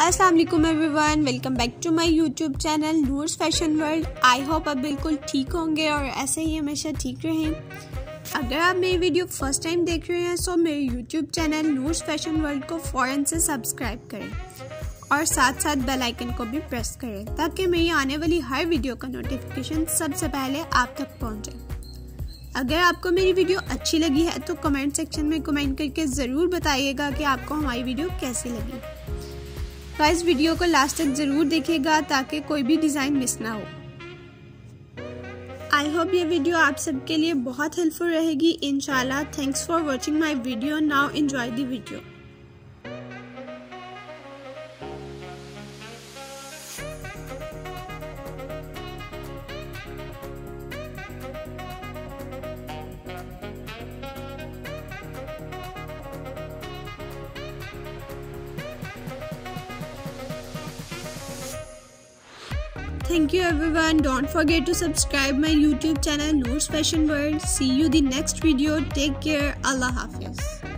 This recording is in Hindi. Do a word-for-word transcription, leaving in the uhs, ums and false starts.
अस्सलाम वालेकुम everyone, welcome back to my YouTube channel Noor's fashion world. I hope आप बिल्कुल ठीक होंगे और ऐसे ही हमेशा ठीक रहें। अगर आप मेरी वीडियो फर्स्ट टाइम देख रहे हैं तो मेरे YouTube channel Noor's fashion world को फ़ौरन से सब्सक्राइब करें और साथ साथ बेल आइकन को भी प्रेस करें ताकि मेरी आने वाली हर वीडियो का नोटिफिकेशन सबसे पहले आप तक पहुँचे। अगर आपको मेरी वीडियो अच्छी लगी है तो कमेंट सेक्शन में कमेंट करके ज़रूर बताइएगा कि आपको हमारी वीडियो कैसी लगी। गाइस, वीडियो को लास्ट तक ज़रूर देखिएगा ताकि कोई भी डिज़ाइन मिस ना हो। आई होप ये वीडियो आप सबके लिए बहुत हेल्पफुल रहेगी इंशाल्लाह। Thanks for watching my video. Now enjoy the video. Thank you everyone. Don't forget to subscribe my YouTube channel Noors Fashion World. See you the next video. Take care. Allah Hafiz.